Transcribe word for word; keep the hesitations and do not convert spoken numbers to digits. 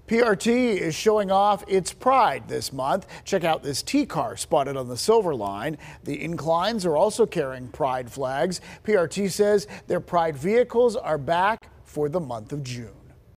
P R T is showing off its Pride this month. Check out this T-car spotted on the Silver Line. The inclines are also carrying Pride flags. P R T says their Pride vehicles are back for the month of June.